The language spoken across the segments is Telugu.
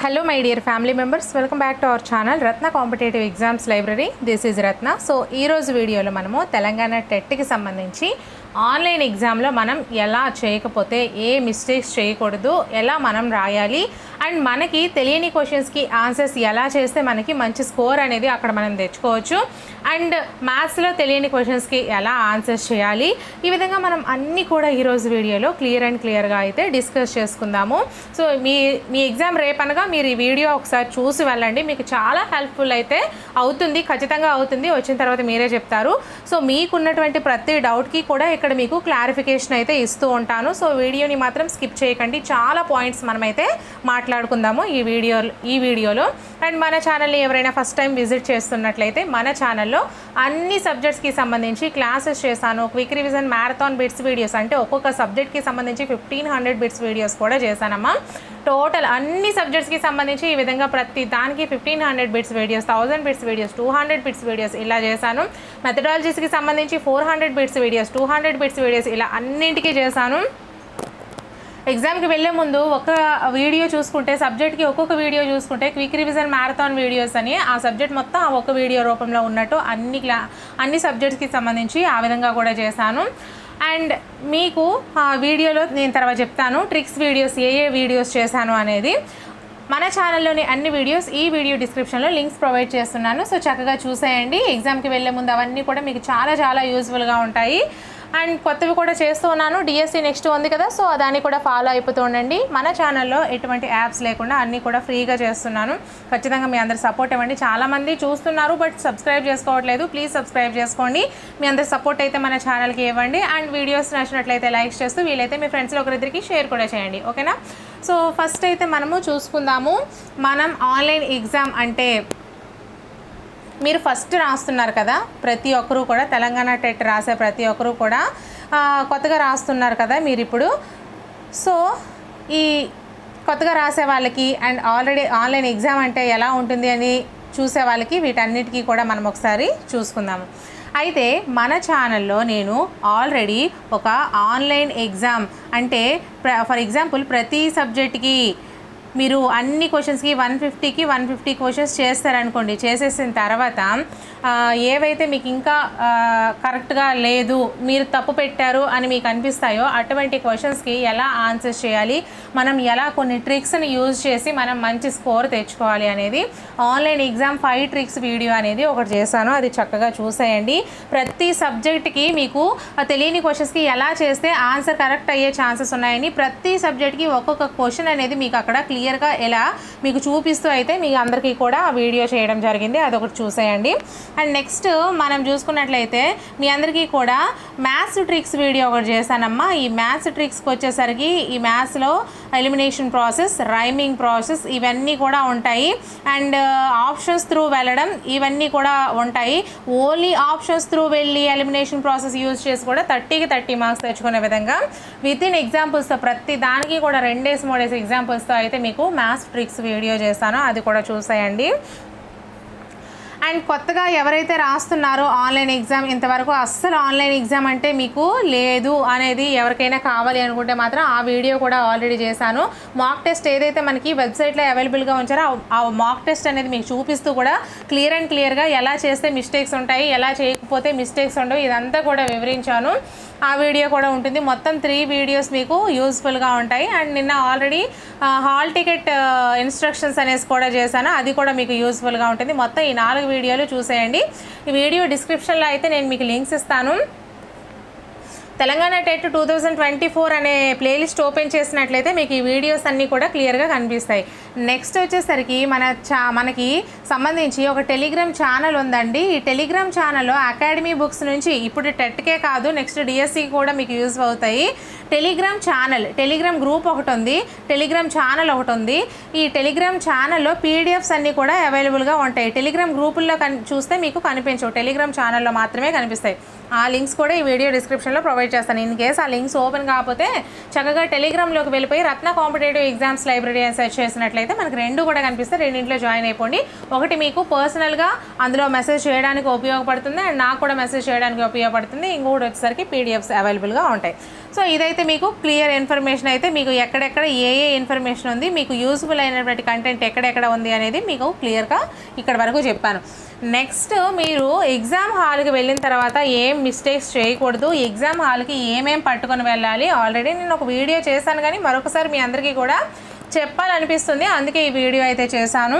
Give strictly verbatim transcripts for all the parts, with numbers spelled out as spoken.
Hello my dear family members, welcome back to our channel Ratna Competitive Exams Library. This is Ratna. So ee roju video lo manamu Telangana TET ki sambandhinchi online ఎగ్జామ్లో మనం ఎలా చేయకపోతే ఏ మిస్టేక్స్ చేయకూడదు, ఎలా మనం రాయాలి అండ్ మనకి తెలియని క్వశ్చన్స్కి ఆన్సర్స్ ఎలా చేస్తే మనకి మంచి స్కోర్ అనేది అక్కడ మనం తెచ్చుకోవచ్చు అండ్ మ్యాథ్స్లో తెలియని క్వశ్చన్స్కి ఎలా ఆన్సర్స్ చేయాలి, ఈ విధంగా మనం అన్నీ కూడా ఈరోజు వీడియోలో క్లియర్ అండ్ క్లియర్గా అయితే డిస్కస్ చేసుకుందాము. సో మీ మీ ఎగ్జామ్ రేపనగా మీరు ఈ వీడియో ఒకసారి చూసి వెళ్ళండి, మీకు చాలా హెల్ప్ఫుల్ అయితే అవుతుంది, ఖచ్చితంగా అవుతుంది. వచ్చిన తర్వాత మీరే చెప్తారు. సో మీకున్నటువంటి ప్రతి డౌట్కి కూడా ఇక్కడ మీకు క్లారిఫికేషన్ అయితే ఇస్తూ ఉంటాను. సో వీడియోని మాత్రం స్కిప్ చేయకండి, చాలా పాయింట్స్ మనమైతే మాట్లాడుకుందాము ఈ వీడియో ఈ వీడియోలో. అండ్ మన ఛానల్ని ఎవరైనా ఫస్ట్ టైం విజిట్ చేస్తున్నట్లయితే మన ఛానల్లో అన్ని సబ్జెక్ట్స్కి సంబంధించి క్లాసెస్ చేశాను. Quick revision marathon bits videos అంటే ఒక్కొక్క సబ్జెక్ట్కి సంబంధించి ఫిఫ్టీన్ హండ్రెడ్ బిట్స్ వీడియోస్ కూడా చేశానమ్మా. టోటల్ అన్ని సబ్జెక్ట్స్కి సంబంధించి ఈ విధంగా ప్రతి దానికి fifteen hundred bits videos, thousand bits videos, two hundred bits videos ఇలా చేశాను. మెథడాలజీస్కి సంబంధించి four hundred bits videos, two hundred bits videos ఇలా అన్నింటికీ చేశాను. ఎగ్జామ్కి వెళ్ళే ముందు ఒక వీడియో చూసుకుంటే, సబ్జెక్ట్కి ఒక్కొక్క వీడియో చూసుకుంటే క్విక్ రివిజన్ మ్యారథాన్ వీడియోస్ అని ఆ సబ్జెక్ట్ మొత్తం ఆ ఒక్క వీడియో రూపంలో ఉన్నట్టు అన్ని క్లా అన్ని సబ్జెక్ట్స్కి సంబంధించి ఆ విధంగా కూడా చేశాను. అండ్ మీకు ఆ వీడియోలో నేను తర్వాత చెప్తాను ట్రిక్స్ వీడియోస్ ఏ ఏ వీడియోస్ చేశాను అనేది. మన ఛానల్లోని అన్ని వీడియోస్ ఈ వీడియో డిస్క్రిప్షన్లో లింక్స్ ప్రొవైడ్ చేస్తున్నాను. సో చక్కగా చూసేయండి. ఎగ్జామ్కి వెళ్ళే ముందు అవన్నీ కూడా మీకు చాలా చాలా యూజ్ఫుల్గా ఉంటాయి. అండ్ కొత్తవి కూడా చేస్తూ ఉన్నాను. డిఎస్సి నెక్స్ట్ ఉంది కదా, సో దాన్ని కూడా ఫాలో అయిపోతూ ఉండండి. మన ఛానల్లో ఎటువంటి యాప్స్ లేకుండా అన్నీ కూడా ఫ్రీగా చేస్తున్నాను. ఖచ్చితంగా మీ అందరు సపోర్ట్ ఇవ్వండి. చాలామంది చూస్తున్నారు బట్ సబ్స్క్రైబ్ చేసుకోవట్లేదు, ప్లీజ్ సబ్స్క్రైబ్ చేసుకోండి. మీ అందరి సపోర్ట్ అయితే మన ఛానల్కి ఇవ్వండి. అండ్ వీడియోస్ నచ్చినట్లయితే లైక్ చేస్తూ వీలైతే మీ ఫ్రెండ్స్లో ఒకరిద్దరికి షేర్ కూడా చేయండి, ఓకేనా. సో ఫస్ట్ అయితే మనము చూసుకుందాము. మనం ఆన్లైన్ ఎగ్జామ్ అంటే మీరు ఫస్ట్ రాస్తున్నారు కదా, ప్రతి ఒక్కరూ కూడా తెలంగాణ టెట్ రాసే ప్రతి ఒక్కరూ కూడా కొత్తగా రాస్తున్నారు కదా మీరు ఇప్పుడు. సో ఈ కొత్తగా రాసే వాళ్ళకి అండ్ ఆల్రెడీ ఆన్లైన్ ఎగ్జామ్ అంటే ఎలా ఉంటుంది అని చూసే వాళ్ళకి వీటన్నిటికీ కూడా మనం ఒకసారి చూసుకుందాము. అయితే మన ఛానల్లో నేను ఆల్రెడీ ఒక ఆన్లైన్ ఎగ్జామ్ అంటే ఫర్ ఎగ్జాంపుల్ ప్రతి సబ్జెక్ట్కి మీరు అన్ని క్వశ్చన్స్కి వన్ ఫిఫ్టీకి వన్ ఫిఫ్టీ క్వశ్చన్స్ చేస్తారనుకోండి, చేసేసిన తర్వాత ఏవైతే మీకు ఇంకా కరెక్ట్గా లేదు, మీరు తప్పు పెట్టారు అని మీకు అనిపిస్తాయో అటువంటి క్వశ్చన్స్కి ఎలా ఆన్సర్స్ చేయాలి, మనం ఎలా కొన్ని ట్రిక్స్ని యూజ్ చేసి మనం మంచి స్కోర్ తెచ్చుకోవాలి అనేది online exam five tricks video అనేది ఒకటి చేశాను. అది చక్కగా చూసేయండి. ప్రతి సబ్జెక్ట్కి మీకు తెలియని క్వశ్చన్స్కి ఎలా చేస్తే ఆన్సర్ కరెక్ట్ అయ్యే ఛాన్సెస్ ఉన్నాయని ప్రతి సబ్జెక్ట్కి ఒక్కొక్క క్వశ్చన్ అనేది మీకు అక్కడ క్లియర్గా ఎలా మీకు చూపిస్తూ అయితే మీ అందరికీ కూడా ఆ వీడియో చేయడం జరిగింది. అదొకటి చూసేయండి. అండ్ నెక్స్ట్ మనం చూసుకున్నట్లయితే మీ అందరికీ కూడా మ్యాథ్స్ ట్రిక్స్ వీడియో ఒకటి చేశానమ్మా. ఈ మ్యాథ్స్ ట్రిక్స్కి వచ్చేసరికి ఈ మ్యాథ్స్లో ఎలిమినేషన్ ప్రాసెస్, రైమింగ్ ప్రాసెస్ ఇవన్నీ కూడా ఉంటాయి. అండ్ ఆప్షన్స్ త్రూ వెళ్ళడం ఇవన్నీ కూడా ఉంటాయి. ఓన్లీ ఆప్షన్స్ త్రూ వెళ్ళి ఎలిమినేషన్ ప్రాసెస్ యూజ్ చేసి కూడా థర్టీకి థర్టీ మార్క్స్ తెచ్చుకునే విధంగా విత్ ఇన్ ఎగ్జాంపుల్స్తో ప్రతి దానికి కూడా రెండేసి మూడేసి ఎగ్జాంపుల్స్తో అయితే మీకు మ్యాథ్స్ ట్రిక్స్ వీడియో చేస్తాను, అది కూడా చూసేయండి. అండ్ కొత్తగా ఎవరైతే రాస్తున్నారో ఆన్లైన్ ఎగ్జామ్, ఇంతవరకు అస్సలు ఆన్లైన్ ఎగ్జామ్ అంటే మీకు లేదు అనేది ఎవరికైనా కావాలి అనుకుంటే మాత్రం ఆ వీడియో కూడా ఆల్రెడీ చేశాను. మాక్ టెస్ట్ ఏదైతే మనకి వెబ్సైట్లో అవైలబుల్గా ఉంచారో ఆ మాక్ టెస్ట్ అనేది మీకు చూపిస్తూ కూడా క్లియర్ అండ్ క్లియర్గా ఎలా చేస్తే మిస్టేక్స్ ఉంటాయి, ఎలా చేయకపోతే మిస్టేక్స్ ఉండవు, ఇదంతా కూడా వివరించాను. ఆ వీడియో కూడా ఉంటుంది. మొత్తం త్రీ వీడియోస్ మీకు యూస్ఫుల్గా ఉంటాయి. అండ్ నిన్న ఆల్రెడీ హాల్ టికెట్ ఇన్స్ట్రక్షన్స్ అనేసి కూడా చేశాను, అది కూడా మీకు యూస్ఫుల్గా ఉంటుంది. మొత్తం ఈ నాలుగు వీడియోలు చూసేయండి. ఈ వీడియో డిస్క్రిప్షన్లో అయితే నేను మీకు లింక్స్ ఇస్తాను. Telangana TET two thousand twenty four అనే ప్లేలిస్ట్ ఓపెన్ చేసినట్లయితే మీకు ఈ వీడియోస్ అన్నీ కూడా క్లియర్గా కనిపిస్తాయి. నెక్స్ట్ వచ్చేసరికి మన చా మనకి సంబంధించి ఒక టెలిగ్రామ్ ఛానల్ ఉందండి. ఈ టెలిగ్రామ్ ఛానల్లో అకాడమీ బుక్స్ నుంచి ఇప్పుడు టెట్కే కాదు నెక్స్ట్ డిఎస్సికి కూడా మీకు యూజ్ అవుతాయి. టెలిగ్రామ్ ఛానల్, టెలిగ్రామ్ గ్రూప్ ఒకటి ఉంది, టెలిగ్రామ్ ఛానల్ ఒకటి ఉంది. ఈ టెలిగ్రామ్ ఛానల్లో పీడిఎఫ్స్ అన్నీ కూడా అవైలబుల్గా ఉంటాయి. టెలిగ్రామ్ గ్రూపుల్లో కన్ చూస్తే మీకు కనిపించవు, టెలిగ్రామ్ ఛానల్లో మాత్రమే కనిపిస్తాయి. ఆ లింక్స్ కూడా ఈ వీడియో డిస్క్రిప్షన్లో ప్రొవైడ్ చేస్తాను. ఇన్ కేస్ ఆ లింక్స్ ఓపెన్ కాకపోతే చక్కగా టెలిగ్రామ్లోకి వెళ్ళిపోయి రత్న కాంపిటేటివ్ ఎగ్జామ్స్ లైబ్రరీ అని సెర్చ్ చేసినట్లయితే మనకు రెండు కూడా కనిపిస్తాయి. రెండింటిలో జాయిన్ అయిపోండి. ఒకటి మీకు పర్సనల్గా అందులో మెసేజ్ చేయడానికి ఉపయోగపడుతుంది అండ్ నాకు కూడా మెసేజ్ చేయడానికి ఉపయోగపడుతుంది. ఇంకొకటి వచ్చేసరికి పీడిఎఫ్స్ అవైలబుల్గా ఉంటాయి. సో ఇదైతే మీకు క్లియర్ ఇన్ఫర్మేషన్ అయితే మీకు ఎక్కడెక్కడ ఏ ఏ ఇన్ఫర్మేషన్ ఉంది, మీకు యూస్ఫుల్ అయినటువంటి కంటెంట్ ఎక్కడెక్కడ ఉంది అనేది మీకు క్లియర్గా ఇక్కడ వరకు చెప్పాను. నెక్స్ట్ మీరు ఎగ్జామ్ హాల్కి వెళ్ళిన తర్వాత ఏం మిస్టేక్స్ చేయకూడదు, ఎగ్జామ్ హాల్కి ఏమేం పట్టుకొని వెళ్ళాలి, ఆల్రెడీ నేను ఒక వీడియో చేశాను కానీ మరొకసారి మీ అందరికీ కూడా చెప్పాలనిపిస్తుంది, అందుకే ఈ వీడియో అయితే చేశాను.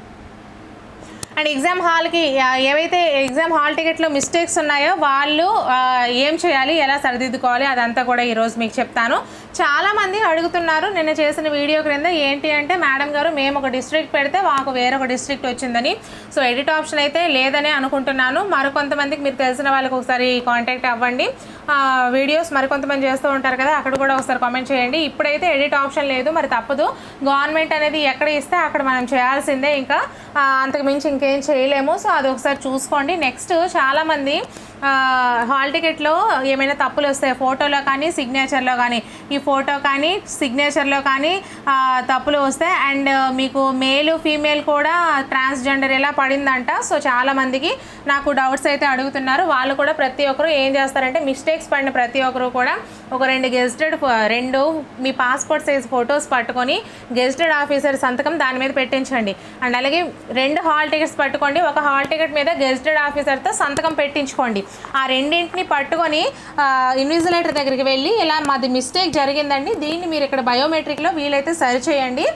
అండ్ ఎగ్జామ్ హాల్కి ఏవైతే ఎగ్జామ్ హాల్ టికెట్లో మిస్టేక్స్ ఉన్నాయో వాళ్ళు ఏం చేయాలి, ఎలా సరిదిద్దుకోవాలి అదంతా కూడా ఈరోజు మీకు చెప్తాను. చాలామంది అడుగుతున్నారు నిన్న చేసిన వీడియో క్రింద ఏంటి అంటే, మేడం గారు మేము ఒక డిస్ట్రిక్ట్ పెడితే మాకు వేరొక డిస్ట్రిక్ట్ వచ్చిందని. సో ఎడిట్ ఆప్షన్ అయితే లేదని అనుకుంటున్నాను. మరికొంతమందికి మీకు తెలిసిన వాళ్ళకి ఒకసారి కాంటాక్ట్ అవ్వండి. వీడియోస్ మరికొంతమంది చేస్తూ ఉంటారు కదా, అక్కడ కూడా ఒకసారి కామెంట్ చేయండి. ఇప్పుడైతే ఎడిట్ ఆప్షన్ లేదు, మరి తప్పదు. గవర్నమెంట్ అనేది ఎక్కడ ఇస్తే అక్కడ మనం చేయాల్సిందే, ఇంకా అంతకు మించి ఇంకేం చేయలేము. సో అది ఒకసారి చూసుకోండి. నెక్స్ట్ చాలామంది హాల్ టికెట్లో ఏమైనా తప్పులు వస్తాయి, ఫోటోలో కానీ సిగ్నేచర్లో కానీ, ఈ ఫోటో కానీ సిగ్నేచర్లో కానీ తప్పులు వస్తాయి. అండ్ మీకు మేలు ఫీమేల్ కూడా ట్రాన్స్జెండర్ ఎలా పడిందంట. సో చాలామందికి నాకు డౌట్స్ అయితే అడుగుతున్నారు. వాళ్ళు కూడా ప్రతి ఒక్కరు ఏం చేస్తారంటే, మిస్టేక్స్ పడిన ప్రతి ఒక్కరు కూడా ఒక రెండు గెజిటెడ్ రెండు మీ పాస్పోర్ట్ సైజ్ ఫొటోస్ పట్టుకొని గెజిటెడ్ ఆఫీసర్ సంతకం దాని మీద పెట్టించండి. అండ్ అలాగే రెండు హాల్ టికెట్స్ పట్టుకోండి, ఒక హాల్ టికెట్ మీద గెజిటెడ్ ఆఫీసర్తో సంతకం పెట్టించుకోండి. ఆ రెండింటిని పట్టుకొని ఇన్విజిలేటర్ దగ్గరికి వెళ్ళి ఇలా మాది మిస్టేక్ జరిగిందండి, దీన్ని మీరు ఇక్కడ బయోమెట్రిక్లో వీలైతే సరి చేయండి,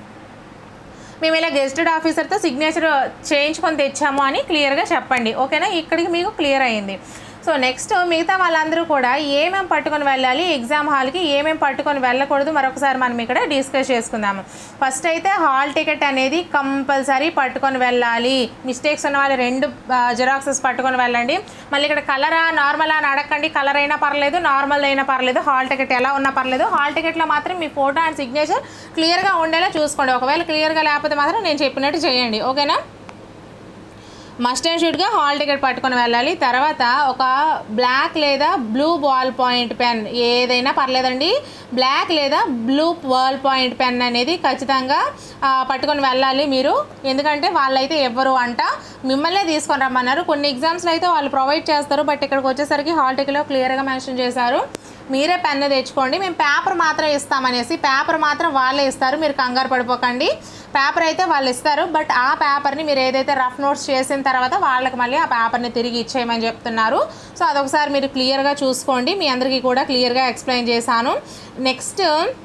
మేము ఇలా గెజిటెడ్ ఆఫీసర్తో సిగ్నేచర్ చేయించుకొని తెచ్చాము అని క్లియర్గా చెప్పండి. ఓకేనా, ఇక్కడికి మీకు క్లియర్ అయింది. సో నెక్స్ట్ మిగతా వాళ్ళందరూ కూడా ఏమేమి పట్టుకొని వెళ్ళాలి, ఎగ్జామ్ హాల్కి ఏమేమి పట్టుకొని వెళ్ళకూడదు మరొకసారి మనం ఇక్కడ డిస్కస్ చేసుకుందాము. ఫస్ట్ అయితే హాల్ టికెట్ అనేది కంపల్సరీ పట్టుకొని వెళ్ళాలి. మిస్టేక్స్ ఉన్న వాళ్ళు రెండు జిరాక్సెస్ పట్టుకొని వెళ్ళండి. మళ్ళీ ఇక్కడ కలరా నార్మల్ అని అడగండి, కలర్ అయినా పర్లేదు నార్మల్ అయినా పర్లేదు, హాల్ టికెట్ ఎలా ఉన్నా పర్లేదు. హాల్ టికెట్లో మాత్రం మీ ఫోటో అండ్ సిగ్నేచర్ క్లియర్గా ఉండేలా చూసుకోండి. ఒకవేళ క్లియర్గా లేకపోతే మాత్రం నేను చెప్పినట్టు చేయండి. ఓకేనా, మస్ట్ అండ్ షుడ్గా హాల్ టికెట్ పట్టుకొని వెళ్ళాలి. తర్వాత ఒక బ్లాక్ లేదా బ్లూ బాల్ పాయింట్ పెన్ ఏదైనా పర్లేదండి, బ్లాక్ లేదా బ్లూ బాల్ పాయింట్ పెన్ అనేది ఖచ్చితంగా పట్టుకొని వెళ్ళాలి మీరు. ఎందుకంటే వాళ్ళైతే ఎవ్వరు అంట మిమ్మల్నే తీసుకొని రమ్మన్నారు. కొన్ని ఎగ్జామ్స్లో అయితే వాళ్ళు ప్రొవైడ్ చేస్తారు, బట్ ఇక్కడికి వచ్చేసరికి హాల్ టికెట్లో క్లియర్గా మెన్షన్ చేశారు మీరే పెన్ను తెచ్చుకోండి, మేము పేపర్ మాత్రం ఇస్తామనేసి. పేపర్ మాత్రం వాళ్ళే ఇస్తారు, మీరు కంగారు పడిపోకండి. పేపర్ అయితే వాళ్ళు ఇస్తారు, బట్ ఆ పేపర్ని మీరు ఏదైతే రఫ్ నోట్స్ చేసిన తర్వాత వాళ్ళకి మళ్ళీ ఆ పేపర్ని తిరిగి ఇచ్చేయమని చెప్తున్నారు. సో అదొకసారి మీరు క్లియర్గా చూసుకోండి, మీ అందరికీ కూడా క్లియర్గా ఎక్స్ప్లెయిన్ చేశాను. నెక్స్ట్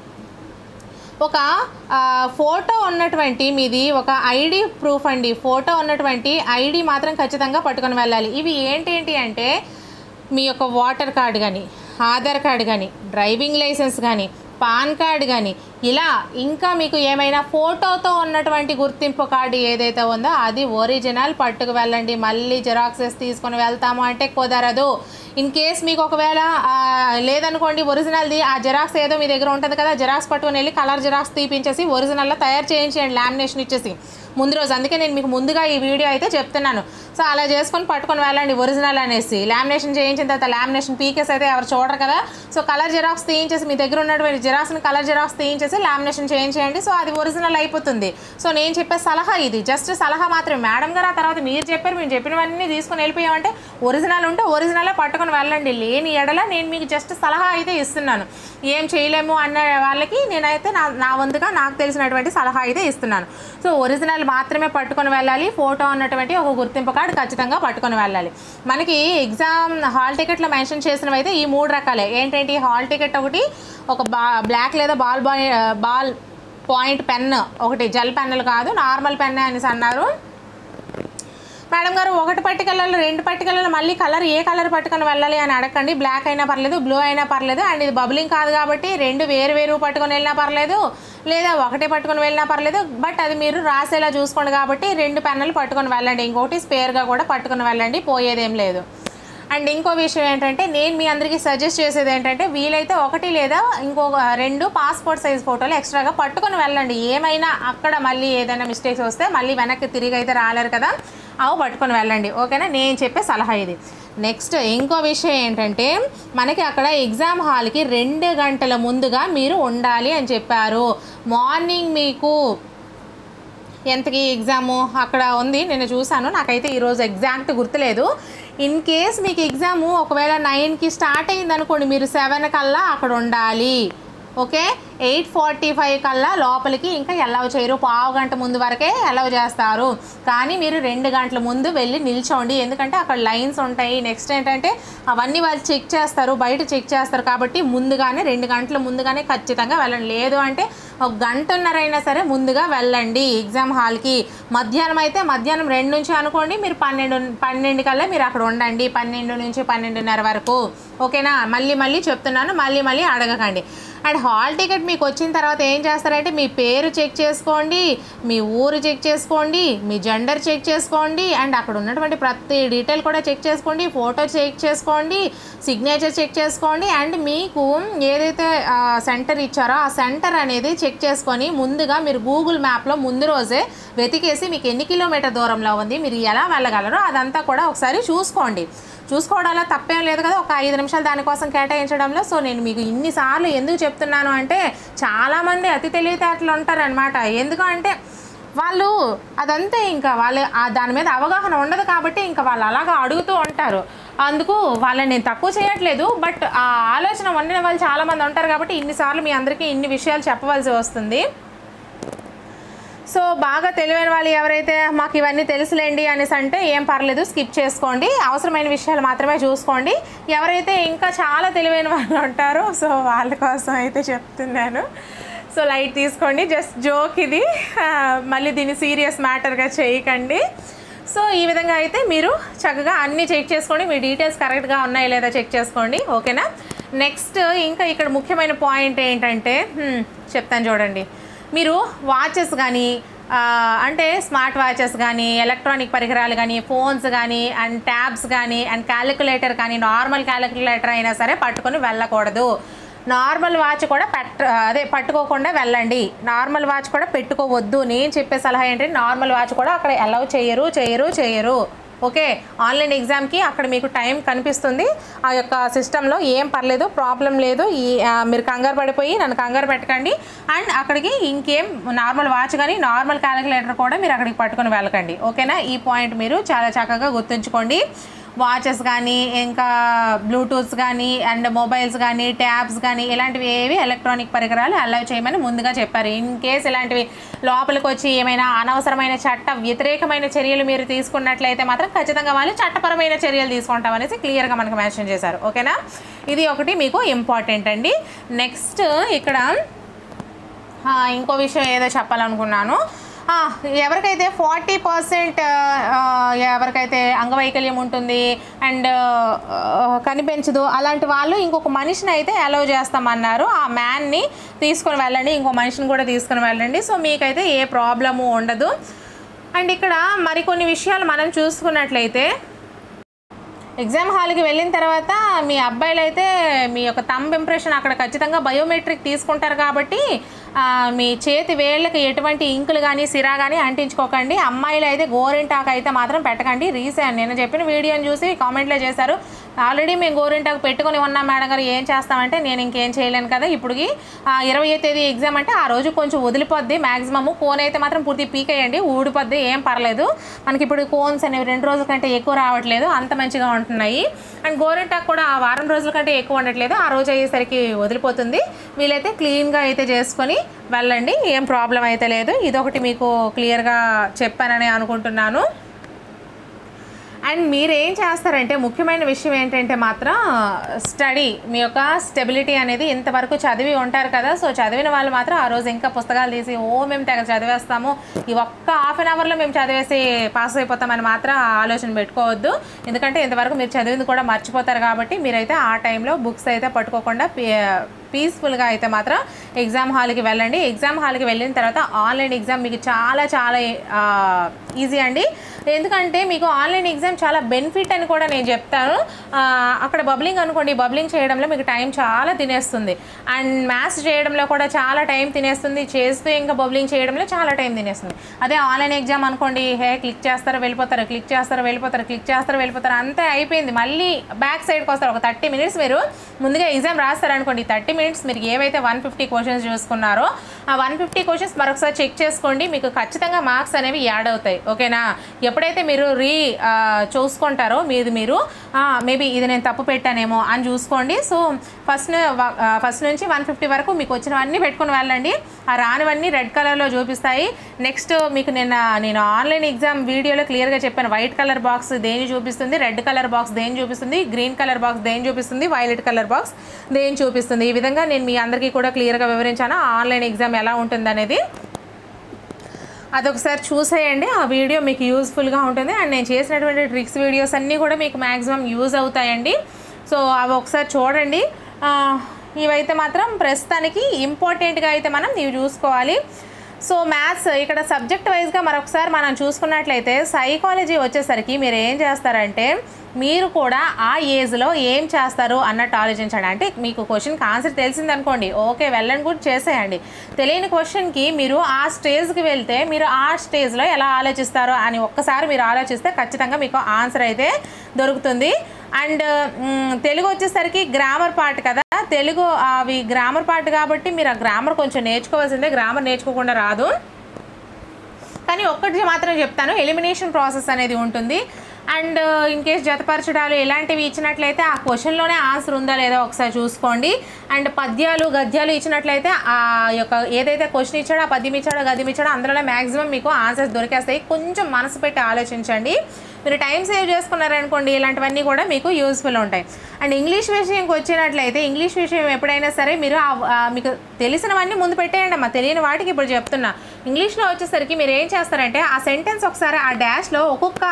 ఒక ఫోటో ఉన్నటువంటి మీది ఒక ఐడి ప్రూఫ్ అండి, ఫోటో ఉన్నటువంటి ఐడి మాత్రం ఖచ్చితంగా పట్టుకొని వెళ్ళాలి. ఇవి ఏంటి అంటే మీ యొక్క ఓటర్ కార్డు కానీ, ఆధార్ కార్డు కానీ, డ్రైవింగ్ లైసెన్స్ కానీ, పాన్ కార్డు కానీ, ఇలా ఇంకా మీకు ఏమైనా ఫోటోతో ఉన్నటువంటి గుర్తింపు కార్డు ఏదైతే ఉందో అది ఒరిజినల్ పట్టుకు వెళ్ళండి. మళ్ళీ జిరాక్సెస్ తీసుకొని వెళ్తాము అంటే కుదరదు. ఇన్ కేస్ మీకు ఒకవేళ లేదనుకోండి ఒరిజినల్ది, ఆ జిరాక్స్ ఏదో మీ దగ్గర ఉంటుంది కదా, జిరాక్స్ పట్టుకొని వెళ్ళి కలర్ జిరాక్స్ తీపించేసి ఒరిజినల్లో తయారు చేయించేయండి, లామినేషన్ ఇచ్చేసి ముందు రోజు. అందుకే నేను మీకు ముందుగా ఈ వీడియో అయితే చెప్తున్నాను. సో అలా చేసుకొని పట్టుకొని వెళ్ళండి ఒరిజినల్ అనేసి. లామినేషన్ చేయించిన తర్వాత లామినేషన్ పీకేస్ అయితే ఎవరు చూడరు కదా. సో కలర్ జిరాక్స్ తీయించేసి మీ దగ్గర ఉన్నటువంటి జిరాక్స్ని కలర్ జిరాక్స్ తీయించేసి లామినేషన్ చేయించేయండి. సో అది ఒరిజినల్ అయిపోతుంది. సో నేను చెప్పే సలహా ఇది, జస్ట్ సలహా మాత్రమే. మేడం గారు ఆ తర్వాత మీరు చెప్పారు, మేము చెప్పినవన్నీ తీసుకొని వెళ్ళిపోయామంటే ఒరిజినల్ ఉంటే ఒరిజినల్లో పట్టుకొని వెళ్ళండి. లేని ఎడల నేను మీకు జస్ట్ సలహా అయితే ఇస్తున్నాను. ఏం చేయలేము అన్న వాళ్ళకి నేనైతే నా నా వంతుగా నాకు తెలిసినటువంటి సలహా అయితే ఇస్తున్నాను. సో ఒరిజినల్ మాత్రమే పట్టుకొని వెళ్ళాలి. ఫోటో ఉన్నటువంటి ఒక గుర్తింపు కార్డు ఖచ్చితంగా పట్టుకొని వెళ్ళాలి. మనకి ఎగ్జామ్ హాల్ టికెట్లో మెన్షన్ చేసినవి అయితే ఈ మూడు రకాలే. ఏంటంటే హాల్ టికెట్ ఒకటి, ఒక బా బ్లాక్ లేదా ball boy ball point pen ఒకటి, జెల్ పెన్నులు కాదు నార్మల్ పెన్నే అనేసి అన్నారు. మేడం గారు ఒకటి పట్టుకెళ్ళాలి రెండు పట్టుకెళ్ళాలి, మళ్ళీ కలర్ ఏ కలర్ పట్టుకొని వెళ్ళాలి అని అడగండి. బ్లాక్ అయినా పర్లేదు, బ్లూ అయినా పర్లేదు. అండ్ ఇది బబులింగ్ కాదు కాబట్టి రెండు వేరు వేరు పట్టుకొని వెళ్ళినా పర్లేదు, లేదా ఒకటే పట్టుకొని వెళ్ళినా పర్లేదు. బట్ అది మీరు రాసేలా చూసుకోండి కాబట్టి రెండు పెన్నులు పట్టుకొని వెళ్ళండి. ఇంకొకటి స్పేర్గా కూడా పట్టుకొని వెళ్ళండి, పోయేదేం లేదు. అండ్ ఇంకో విషయం ఏంటంటే నేను మీ అందరికీ సజెస్ట్ చేసేది ఏంటంటే వీలైతే ఒకటి లేదా ఇంకొక రెండు పాస్పోర్ట్ సైజ్ ఫోటోలు ఎక్స్ట్రాగా పట్టుకొని వెళ్ళండి. ఏమైనా అక్కడ మళ్ళీ ఏదైనా మిస్టేక్స్ వస్తే మళ్ళీ వెనక్కి తిరిగి అయితే రాలేరు కదా, అవి పట్టుకొని వెళ్ళండి. ఓకేనా, నేను చెప్పే సలహా ఇది. నెక్స్ట్ ఇంకో విషయం ఏంటంటే మనకి అక్కడ ఎగ్జామ్ హాల్కి రెండు గంటల ముందుగా మీరు ఉండాలి అని చెప్పారు. మార్నింగ్ మీకు ఎంతకి ఎగ్జాము అక్కడ ఉంది, నేను చూశాను, నాకైతే ఈరోజు ఎగ్జాక్ట్ గుర్తులేదు. ఇన్ కేస్ మీకు ఎగ్జాము ఒకవేళ నైన్కి స్టార్ట్ అయింది అనుకోండి, మీరు సెవెన్ కల్లా అక్కడ ఉండాలి. ఓకే, ఎయిట్ ఫార్టీ ఫైవ్ కల్లా లోపలికి ఇంకా అలౌ చేయరు, పావు గంట ముందు వరకే అలౌ చేస్తారు. కానీ మీరు రెండు గంటల ముందు వెళ్ళి నిల్చోండి, ఎందుకంటే అక్కడ లైన్స్ ఉంటాయి. నెక్స్ట్ ఏంటంటే అవన్నీ వాళ్ళు చెక్ చేస్తారు, బయట చెక్ చేస్తారు. కాబట్టి ముందుగానే రెండు గంటల ముందుగానే ఖచ్చితంగా వెళ్ళండి. లేదు అంటే ఒక గంటన్నరైనా సరే ముందుగా వెళ్ళండి ఎగ్జామ్ హాల్కి. మధ్యాహ్నం అయితే మధ్యాహ్నం రెండు నుంచి అనుకోండి, మీరు పన్నెండు పన్నెండు కల్లా మీరు అక్కడ ఉండండి, పన్నెండు నుంచి పన్నెండున్నర వరకు. ఓకేనా, మళ్ళీ మళ్ళీ చెప్తున్నాను, మళ్ళీ మళ్ళీ అడగకండి. అండ్ హాల్ టికెట్ మీకు వచ్చిన తర్వాత ఏం చేస్తారంటే మీ పేరు చెక్ చేసుకోండి, మీ ఊరు చెక్ చేసుకోండి, మీ జెండర్ చెక్ చేసుకోండి, అండ్ అక్కడ ఉన్నటువంటి ప్రతి డీటెయిల్ కూడా చెక్ చేసుకోండి, ఫోటో చెక్ చేసుకోండి, సిగ్నేచర్ చెక్ చేసుకోండి. అండ్ మీకు ఏదైతే సెంటర్ ఇచ్చారో ఆ సెంటర్ అనేది చెక్ చేసుకొని ముందుగా మీరు గూగుల్ మ్యాప్లో ముందు రోజే వెతికేసి మీకు ఎన్ని కిలోమీటర్ దూరంలో ఉంది, మీరు ఎలా వెళ్ళగలరో అదంతా కూడా ఒకసారి చూసుకోండి. చూసుకోవడంలో తప్పేం లేదు కదా, ఒక ఐదు నిమిషాలు దానికోసం కేటాయించడంలో. సో నేను మీకు ఇన్నిసార్లు ఎందుకు చెప్తున్నాను అంటే చాలామంది అతి తెలివితేటలు ఉంటారనమాట. ఎందుకు అంటే వాళ్ళు అదంతే, ఇంకా వాళ్ళు దాని మీద అవగాహన ఉండదు కాబట్టి ఇంకా వాళ్ళు అలాగా అడుగుతూ ఉంటారు. అందుకు వాళ్ళని నేను తక్కువ చేయట్లేదు, బట్ ఆ ఆలోచన వండిన వాళ్ళు చాలామంది ఉంటారు కాబట్టి ఇన్నిసార్లు మీ అందరికీ ఇన్ని విషయాలు చెప్పవలసి వస్తుంది. సో బాగా తెలివైన వాళ్ళు ఎవరైతే మాకు ఇవన్నీ తెలుసులేండి అనేసి అంటే ఏం పర్లేదు, స్కిప్ చేసుకోండి, అవసరమైన విషయాలు మాత్రమే చూసుకోండి. ఎవరైతే ఇంకా చాలా తెలివైన వాళ్ళు ఉంటారో సో వాళ్ళ కోసం అయితే చెప్తున్నాను. సో లైట్ తీసుకోండి, జస్ట్ జోక్ ఇది, మళ్ళీ దీన్ని సీరియస్ మ్యాటర్గా చేయకండి. సో ఈ విధంగా అయితే మీరు చక్కగా అన్నీ చెక్ చేసుకోండి, మీ డీటెయిల్స్ కరెక్ట్గా ఉన్నాయా లేదా చెక్ చేసుకోండి. ఓకేనా, నెక్స్ట్ ఇంకా ఇక్కడ ముఖ్యమైన పాయింట్ ఏంటంటే చెప్తాను చూడండి. మీరు వాచెస్ కానీ అంటే స్మార్ట్ వాచెస్ కానీ ఎలక్ట్రానిక్ పరికరాలు కానీ ఫోన్స్ కానీ అండ్ ట్యాబ్స్ కానీ అండ్ క్యాలిక్యులేటర్ కానీ నార్మల్ క్యాలిక్యులేటర్ అయినా సరే పట్టుకొని వెళ్ళకూడదు. నార్మల్ వాచ్ కూడా పెట్ట అదే పట్టుకోకుండా వెళ్ళండి, నార్మల్ వాచ్ కూడా పెట్టుకోవద్దు. నేను చెప్పే సలహా ఏంటంటే నార్మల్ వాచ్ కూడా అక్కడ అలౌ చేయరు చేయరు చేయరు ఓకే, ఆన్లైన్ ఎగ్జామ్కి అక్కడ మీకు టైం కనిపిస్తుంది ఆ యొక్క సిస్టంలో, ఏం పర్లేదు, ప్రాబ్లం లేదు. ఈ మీరు కంగారు పడిపోయి నన్ను కంగారు పెట్టకండి. అండ్ అక్కడికి ఇంకేం నార్మల్ వాచ్ కానీ నార్మల్ క్యాలిక్యులేటర్ కూడా మీరు అక్కడికి పట్టుకొని వెళ్ళకండి. ఓకేనా, ఈ పాయింట్ మీరు చాలా చక్కగా గుర్తుంచుకోండి. వాచెస్ కానీ ఇంకా బ్లూటూత్స్ కానీ అండ్ మొబైల్స్ కానీ ట్యాబ్స్ కానీ ఇలాంటివి ఏవి ఎలక్ట్రానిక్ పరికరాలు అలౌ చేయమని ముందుగా చెప్పారు. ఇన్ కేస్ ఇలాంటివి లోపలికి వచ్చి ఏమైనా అనవసరమైన చట్ట వ్యతిరేకమైన చర్యలు మీరు తీసుకున్నట్లయితే మాత్రం ఖచ్చితంగా వాళ్ళు చట్టపరమైన చర్యలు తీసుకుంటామనేసి క్లియర్గా మనకు మెన్షన్ చేశారు. ఓకేనా, ఇది ఒకటి మీకు ఇంపార్టెంట్ అండి. నెక్స్ట్ ఇక్కడ ఇంకో విషయం ఏదో చెప్పాలనుకున్నాను. ఎవరికైతే ఫార్టీ పర్సెంట్ ఎవరికైతే అంగవైకల్యం ఉంటుంది అండ్ కనిపించదు అలాంటి వాళ్ళు ఇంకొక మనిషిని అయితే అలౌ చేస్తామన్నారు. ఆ మ్యాన్ని తీసుకొని వెళ్ళండి, ఇంకో మనిషిని కూడా తీసుకొని వెళ్ళండి. సో మీకైతే ఏ ప్రాబ్లము ఉండదు. అండ్ ఇక్కడ మరికొన్ని విషయాలు మనం చూసుకున్నట్లయితే ఎగ్జామ్ హాల్కి వెళ్ళిన తర్వాత మీ అబ్బాయిలు అయితే మీ యొక్క థంబ్ ఇంప్రెషన్ అక్కడ ఖచ్చితంగా బయోమెట్రిక్ తీసుకుంటారు కాబట్టి మీ చేతి వేళ్ళకి ఎటువంటి ఇంకులు కానీ సిరా కానీ అంటించుకోకండి. అమ్మాయిలు అయితే గోరింటాకు అయితే మాత్రం పెట్టకండి. రీసెంట్ నేను చెప్పిన వీడియోని చూసి కామెంట్లో చేశారు, ఆల్రెడీ మేము గోరింటాకు పెట్టుకొని ఉన్నాం మేడం గారు, ఏం చేస్తామంటే నేను ఇంకేం చేయలేను కదా, ఇప్పటికి ఇరవై తేదీ ఎగ్జామ్ అంటే ఆ రోజు కొంచెం వదిలిపోద్ది, మ్యాక్సిమము కోన్ అయితే మాత్రం పూర్తి పీకేయండి, ఊడిపోద్ది, ఏం పర్లేదు. మనకి ఇప్పుడు కోన్స్ అనేవి రెండు రోజుల కంటే ఎక్కువ రావట్లేదు, అంత మంచిగా ఉంటున్నాయి. అండ్ గోరింటాకు కూడా ఆ వారం రోజుల కంటే ఎక్కువ ఉండట్లేదు, ఆ రోజు అయ్యేసరికి వదిలిపోతుంది. వీలైతే క్లీన్గా అయితే చేసుకొని వెళ్ళండి, ఏం ప్రాబ్లం అయితే లేదు. ఇదొకటి మీకు క్లియర్గా చెప్పానని అనుకుంటున్నాను. అండ్ మీరు ఏం చేస్తారంటే ముఖ్యమైన విషయం ఏంటంటే మాత్రం స్టడీ, మీ యొక్క స్టెబిలిటీ అనేది ఇంతవరకు చదివి ఉంటారు కదా, సో చదివిన వాళ్ళు మాత్రం ఆ రోజు ఇంకా పుస్తకాలు తీసి ఓ మేము తెగ చదివేస్తాము, ఈ ఒక్క హాఫ్ అన్ అవర్లో మేము చదివేసి పాస్ అయిపోతామని మాత్రం ఆలోచన పెట్టుకోవద్దు. ఎందుకంటే ఇంతవరకు మీరు చదివింది కూడా మర్చిపోతారు కాబట్టి మీరైతే ఆ టైంలో బుక్స్ అయితే పట్టుకోకుండా పీస్ఫుల్గా అయితే మాత్రం ఎగ్జామ్ హాల్కి వెళ్ళండి. ఎగ్జామ్ హాల్కి వెళ్ళిన తర్వాత ఆన్లైన్ ఎగ్జామ్ మీకు చాలా చాలా ఈజీ అండి. ఎందుకంటే మీకు ఆన్లైన్ ఎగ్జామ్ చాలా బెనిఫిట్ అని కూడా నేను చెప్తాను. అక్కడ బబ్లింగ్ అనుకోండి, బబ్లింగ్ చేయడంలో మీకు టైం చాలా తినేస్తుంది. అండ్ మ్యాథ్స్ చేయడంలో కూడా చాలా టైం తినేస్తుంది, చేస్తూ ఇంకా బబ్లింగ్ చేయడంలో చాలా టైం తినేస్తుంది. అదే ఆన్లైన్ ఎగ్జామ్ అనుకోండి, హే క్లిక్ చేస్తారో వెళ్ళిపోతారు, క్లిక్ చేస్తారో వెళ్ళిపోతారు, క్లిక్ చేస్తారో వెళ్ళిపోతారు, అంతే అయిపోయింది. మళ్ళీ బ్యాక్ సైడ్కి వస్తారు. ఒక థర్టీ మినిట్స్ మీరు ముందుగా ఎగ్జామ్ రాస్తారనుకోండి, థర్టీ మీన్స్ మీరు ఏవైతే వన్ ఫిఫ్టీ క్వశ్చన్స్ చూసుకున్నారో ఆ వన్ ఫిఫ్టీ క్వశ్చన్స్ మరొకసారి చెక్ చేసుకోండి, మీకు ఖచ్చితంగా మార్క్స్ అనేవి యాడ్ అవుతాయి. ఓకేనా? ఎప్పుడైతే మీరు రీ చూసుకుంటారో మీది మీరు మేబీ ఇది నేను తప్పు పెట్టానేమో అని చూసుకోండి. సో ఫస్ట్ ఫస్ట్ నుంచి వన్ ఫిఫ్టీ వరకు మీకు వచ్చినవన్నీ పెట్టుకుని వెళ్ళండి. ఆ రానివన్నీ రెడ్ కలర్లో చూపిస్తాయి. నెక్స్ట్ మీకు నిన్న నేను ఆన్లైన్ ఎగ్జామ్ వీడియోలో క్లియర్గా చెప్పాను, వైట్ కలర్ బాక్స్ దేని చూపిస్తుంది, రెడ్ కలర్ బాక్స్ దేని చూపిస్తుంది, గ్రీన్ కలర్ బాక్స్ దేని చూపిస్తుంది, వైలెట్ కలర్ బాక్స్ దేని చూపిస్తుంది. ఈ విధంగా నేను మీ అందరికీ కూడా క్లియర్గా వివరించాను ఆన్లైన్ ఎగ్జామ్ ఎలా ఉంటుంది అనేది. అదొకసారి చూసేయండి, ఆ వీడియో మీకు యూజ్ఫుల్గా ఉంటుంది. అండ్ నేను చేసినటువంటి ట్రిక్స్ వీడియోస్ అన్నీ కూడా మీకు మ్యాక్సిమం యూజ్ అవుతాయండి. సో అవి ఒకసారి చూడండి. ఇవైతే మాత్రం ప్రస్తుతానికి ఇంపార్టెంట్గా అయితే మనం ఇవి చూసుకోవాలి. సో మ్యాథ్స్ ఇక్కడ సబ్జెక్ట్ వైజ్గా మరొకసారి మనం చూసుకున్నట్లయితే సైకాలజీ వచ్చేసరికి మీరు ఏం చేస్తారంటే మీరు కూడా ఆ ఏజ్లో ఏం చేస్తారు అన్నట్టు ఆలోచించండి. అంటే మీకు క్వశ్చన్కి ఆన్సర్ తెలిసిందనుకోండి, ఓకే వెళ్ళండి కూడా చేసేయండి. తెలియని క్వశ్చన్కి మీరు ఆ స్టేజ్కి వెళ్తే మీరు ఆ స్టేజ్లో ఎలా ఆలోచిస్తారో అని ఒక్కసారి మీరు ఆలోచిస్తే ఖచ్చితంగా మీకు ఆన్సర్ అయితే దొరుకుతుంది. అండ్ తెలుగు వచ్చేసరికి గ్రామర్ పార్ట్ కదా, తెలుగు అవి గ్రామర్ పార్ట్ కాబట్టి మీరు ఆ గ్రామర్ కొంచెం నేర్చుకోవాల్సిందే, గ్రామర్ నేర్చుకోకుండా రాదు. కానీ ఒక్కటి మాత్రం చెప్తాను, ఎలిమినేషన్ ప్రాసెస్ అనేది ఉంటుంది. అండ్ ఇన్ కేస్ జతపరచడాలు ఇలాంటివి ఇచ్చినట్లయితే ఆ క్వశ్చన్లోనే ఆన్సర్ ఉందా లేదా ఒకసారి చూసుకోండి. అండ్ పద్యాలు గద్యాలు ఇచ్చినట్లయితే ఆ యొక్క ఏదైతే క్వశ్చన్ ఇచ్చాడో ఆ పద్యం ఇచ్చాడో గద్యం ఇచ్చాడో అందులోనే మ్యాక్సిమం మీకు ఆన్సర్స్ దొరికేస్తాయి. కొంచెం మనసు పెట్టి ఆలోచించండి. మీరు టైం సేవ్ చేసుకున్నారనుకోండి ఇలాంటివన్నీ కూడా మీకు యూస్ఫుల్ ఉంటాయి. అండ్ ఇంగ్లీష్ విషయంకి వచ్చినట్లయితే ఇంగ్లీష్ విషయం ఎప్పుడైనా సరే మీరు మీకు తెలిసినవన్నీ ముందు పెట్టేయండి అమ్మా, తెలియని వాటికి ఇప్పుడు చెప్తున్నా. ఇంగ్లీష్లో వచ్చేసరికి మీరు ఏం చేస్తారంటే ఆ సెంటెన్స్ ఒకసారి ఆ డాష్లో ఒక్కొక్క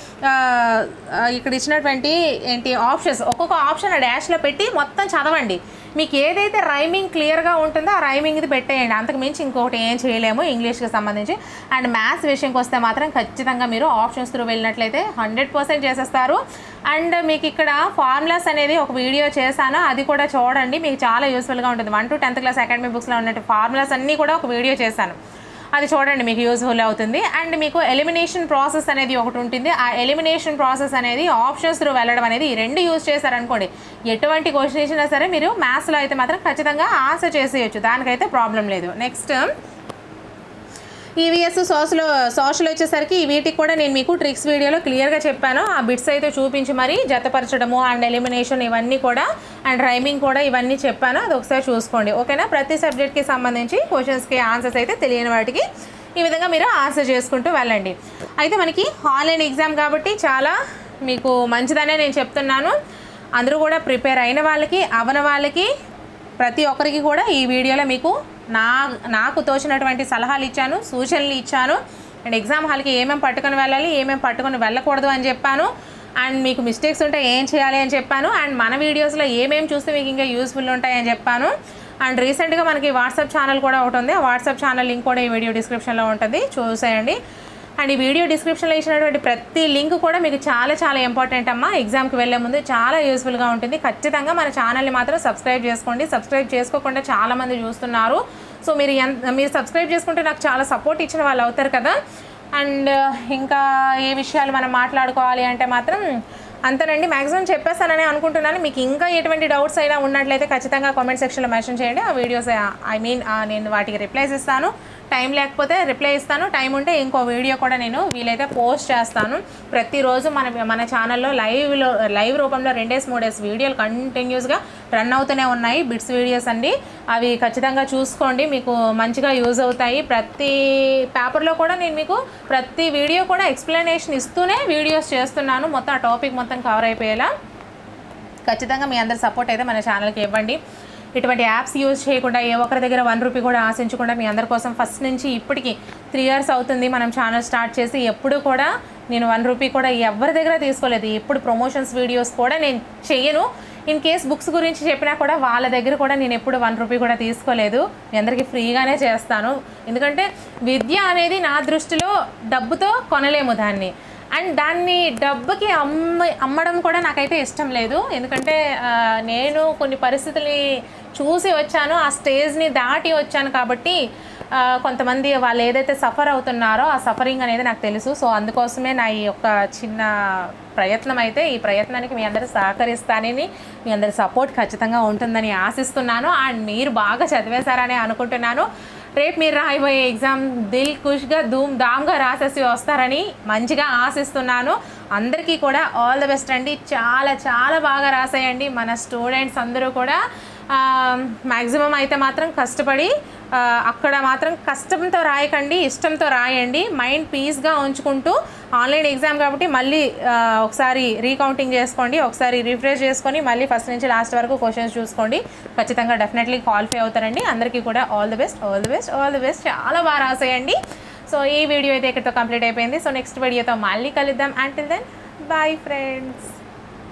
ఇక్కడ ఇచ్చినటువంటి ఏంటి ఆప్షన్స్ ఒక్కొక్క ఆప్షన్ ఆ డాష్లో పెట్టి మొత్తం చదవండి. మీకు ఏదైతే రైమింగ్ క్లియర్గా ఉంటుందో ఆ రైమింగ్ ఇది పెట్టేయండి. అంతకు మించి ఇంకొకటి ఏం చేయలేము ఇంగ్లీష్కి సంబంధించి. అండ్ మ్యాథ్స్ విషయంకి వస్తే మాత్రం ఖచ్చితంగా మీరు ఆప్షన్స్ త్రూ వెళ్ళినట్లయితే హండ్రెడ్ పర్సెంట్ చేసేస్తారు. అండ్ మీకు ఇక్కడ ఫార్ములాస్ అనేది ఒక వీడియో చేశాను, అది కూడా చూడండి, మీకు చాలా యూస్ఫుల్గా ఉంటుంది. One to tenth class academy బుక్స్లో ఉన్నట్టు ఫార్ములాస్ అన్నీ కూడా ఒక వీడియో చేశాను, అది చూడండి, మీకు యూజ్ఫుల్ అవుతుంది. అండ్ మీకు ఎలిమినేషన్ ప్రాసెస్ అనేది ఒకటి ఉంటుంది. ఆ ఎలిమినేషన్ ప్రాసెస్ అనేది ఆప్షన్స్ త్రూ వెళ్ళడం అనేది ఈ రెండు యూజ్ చేశారనుకోండి ఎటువంటి క్వశ్చన్ ఇచ్చినా సరే మీరు మ్యాథ్స్లో అయితే మాత్రం ఖచ్చితంగా ఆన్సర్ చేసేయచ్చు, దానికైతే ప్రాబ్లం లేదు. నెక్స్ట్ ఈవీఎస్ సోషల్ సోషల్ వచ్చేసరికి వీటికి కూడా నేను మీకు ట్రిక్స్ వీడియోలో క్లియర్గా చెప్పాను. ఆ బిట్స్ అయితే చూపించి మరి జతపరచడము అండ్ ఎలిమినేషన్ ఇవన్నీ కూడా అండ్ రైమింగ్ కూడా ఇవన్నీ చెప్పాను, అది ఒకసారి చూసుకోండి. ఓకేనా? ప్రతి సబ్జెక్ట్కి సంబంధించి క్వశ్చన్స్కి ఆన్సర్స్ అయితే తెలియని వాటికి ఈ విధంగా మీరు ఆన్సర్ చేసుకుంటూ వెళ్ళండి. అయితే మనకి ఆన్లైన్ ఎగ్జామ్ కాబట్టి చాలా మీకు మంచిదనే నేను చెప్తున్నాను. అందరూ కూడా ప్రిపేర్ అయిన వాళ్ళకి అవన వాళ్ళకి ప్రతి ఒక్కరికి కూడా ఈ వీడియోలో మీకు నా నాకు తోచినటువంటి సలహాలు ఇచ్చాను, సూచనలు ఇచ్చాను. అండ్ ఎగ్జామ్ హాల్కి ఏమేమి పట్టుకొని వెళ్ళాలి ఏమేమి పట్టుకొని వెళ్ళకూడదు అని చెప్పాను. అండ్ మీకు మిస్టేక్స్ ఉంటే ఏం చేయాలి అని చెప్పాను. అండ్ మన వీడియోస్లో ఏమేమి చూస్తే మీకు ఇంకా యూస్ఫుల్ ఉంటాయని చెప్పాను. అండ్ రీసెంట్గా మనకి వాట్సాప్ ఛానల్ కూడా ఒకటి ఉంది, ఆ వాట్సాప్ ఛానల్ లింక్ కూడా ఈ వీడియో డిస్క్రిప్షన్లో ఉంటుంది, చూసేయండి. అండ్ ఈ వీడియో డిస్క్రిప్షన్లో ఇచ్చినటువంటి ప్రతి లింక్ కూడా మీకు చాలా చాలా ఇంపార్టెంట్ అమ్మా. ఎగ్జామ్కి వెళ్ళే ముందు చాలా యూస్ఫుల్గా ఉంటుంది. ఖచ్చితంగా మన ఛానల్ని మాత్రం సబ్స్క్రైబ్ చేసుకోండి. సబ్స్క్రైబ్ చేసుకోకుండా చాలామంది చూస్తున్నారు. సో మీరు ఎంత మీరు సబ్స్క్రైబ్ చేసుకుంటే నాకు చాలా సపోర్ట్ ఇచ్చిన వాళ్ళు అవుతారు కదా. అండ్ ఇంకా ఏ విషయాలు మనం మాట్లాడుకోవాలి అంటే మాత్రం అంతేనండి, మ్యాక్సిమం చెప్పేస్తానని అనుకుంటున్నాను. మీకు ఇంకా ఎటువంటి డౌట్స్ అయినా ఉన్నట్లయితే ఖచ్చితంగా కామెంట్ సెక్షన్లో మెన్షన్ చేయండి. ఆ వీడియోస్ ఐ మీన్ నేను వాటికి రిప్లైస్ ఇస్తాను. టైం లేకపోతే రిప్లై ఇస్తాను, టైం ఉంటే ఇంకో వీడియో కూడా నేను వీలైతే పోస్ట్ చేస్తాను. ప్రతిరోజు మన మన ఛానల్లో లైవ్లో లైవ్ రూపంలో రెండేసి మూడేసి వీడియోలు కంటిన్యూస్గా రన్ అవుతూనే ఉన్నాయి, బిట్స్ వీడియోస్ అండి. అవి ఖచ్చితంగా చూసుకోండి, మీకు మంచిగా యూజ్ అవుతాయి. ప్రతి పేపర్లో కూడా నేను మీకు ప్రతి వీడియో కూడా ఎక్స్ప్లెనేషన్ ఇస్తూనే వీడియోస్ చేస్తున్నాను, మొత్తం ఆ టాపిక్ మొత్తం కవర్ అయిపోయేలా. ఖచ్చితంగా మీ అందరి సపోర్ట్ అయితే మన ఛానల్కి ఇవ్వండి. ఇటువంటి యాప్స్ యూజ్ చేయకుండా ఏ ఒక్కరి దగ్గర వన్ రూపీ కూడా ఆశించకుండా మీ అందరి కోసం ఫస్ట్ నుంచి ఇప్పటికి త్రీ ఇయర్స్ అవుతుంది మనం ఛానల్ స్టార్ట్ చేసి. ఎప్పుడు కూడా నేను వన్ రూపీ కూడా ఎవరి దగ్గర తీసుకోలేదు. ఎప్పుడు ప్రమోషన్స్ వీడియోస్ కూడా నేను చెయ్యను. ఇన్ కేస్ బుక్స్ గురించి చెప్పినా కూడా వాళ్ళ దగ్గర కూడా నేను ఎప్పుడు వన్ రూపీ కూడా తీసుకోలేదు. మీ అందరికీ ఫ్రీగానే చేస్తాను. ఎందుకంటే విద్య అనేది నా దృష్టిలో డబ్బుతో కొనలేము దాన్ని. అండ్ దాన్ని డబ్బుకి అమ్మ అమ్మడం కూడా నాకైతే ఇష్టం లేదు. ఎందుకంటే నేను కొన్ని పరిస్థితుల్ని చూసి వచ్చాను, ఆ స్టేజ్ని దాటి వచ్చాను కాబట్టి కొంతమంది వాళ్ళు ఏదైతే సఫర్ అవుతున్నారో ఆ సఫరింగ్ అనేది నాకు తెలుసు. సో అందుకోసమే నా ఈ యొక్క చిన్న ప్రయత్నం అయితే, ఈ ప్రయత్నానికి మీ అందరూ సహకరిస్తానని, మీ అందరి సపోర్ట్ ఖచ్చితంగా ఉంటుందని ఆశిస్తున్నాను. అండ్ మీరు బాగా చదివేశారని అనుకుంటున్నాను. రేపు మీరు రాయబోయే ఎగ్జామ్ దిల్ ఖుష్గా ధూమ్ ధామ్గా రాసేసి వస్తారని మంచిగా ఆశిస్తున్నాను. అందరికీ కూడా ఆల్ ద బెస్ట్ అండి. చాలా చాలా బాగా రాసేయండి. మన స్టూడెంట్స్ అందరూ కూడా మ్యాక్సిమం అయితే మాత్రం కష్టపడి, అక్కడ మాత్రం కష్టంతో రాయకండి, ఇష్టంతో రాయండి. మైండ్ పీస్గా ఉంచుకుంటూ, ఆన్లైన్ ఎగ్జామ్ కాబట్టి మళ్ళీ ఒకసారి రీకౌంటింగ్ చేసుకోండి, ఒకసారి రిఫ్రెష్ చేసుకొని మళ్ళీ ఫస్ట్ నుంచి లాస్ట్ వరకు క్వశ్చన్స్ చూసుకోండి. ఖచ్చితంగా డెఫినెట్లీ క్వాలిఫై అవుతారండి. అందరికీ కూడా all the best, all the best, all the best. చాలా బాగా రాసేయండి. సో ఈ వీడియో అయితే ఇక్కడితో కంప్లీట్ అయిపోయింది. సో నెక్స్ట్ వీడియోతో మళ్ళీ కలుద్దాం. Until then bye friends.